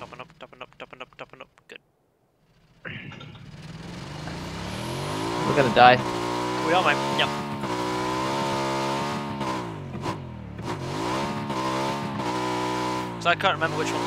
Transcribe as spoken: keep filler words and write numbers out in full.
topping up, topping up, topping up, topping up. Good. We're gonna die. We are, mate. Yep. So I can't remember which one.